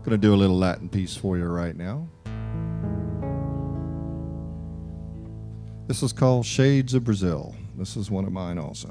Going to do a little Latin piece for you right now. This is called Shades of Brazil. This is one of mine also.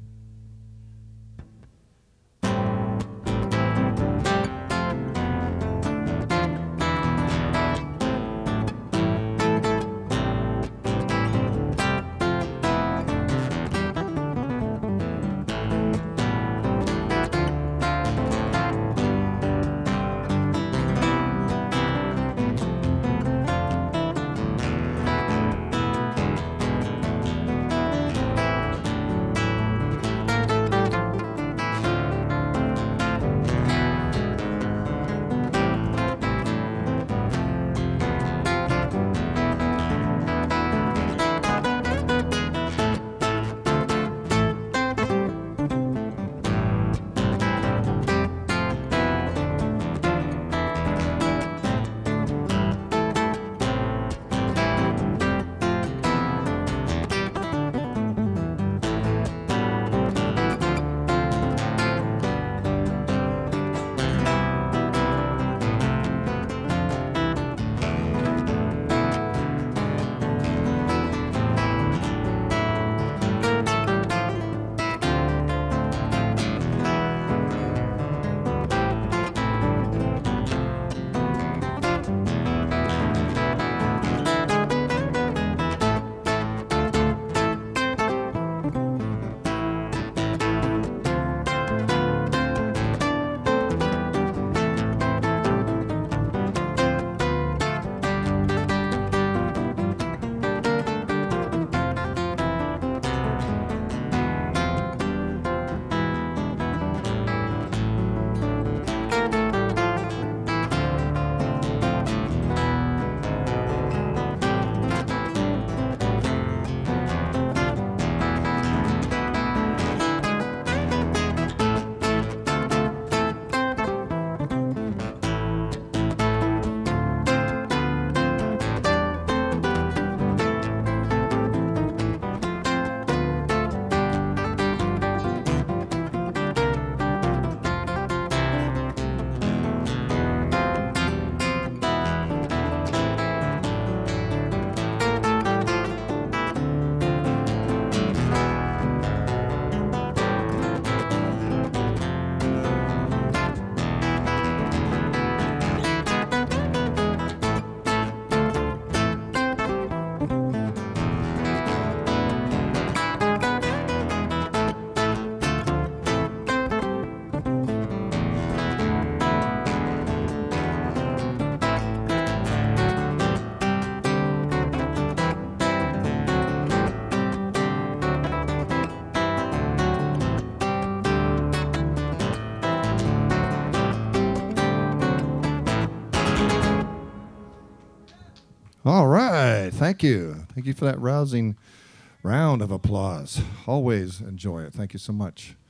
All right. Thank you. Thank you for that rousing round of applause. Always enjoy it. Thank you so much.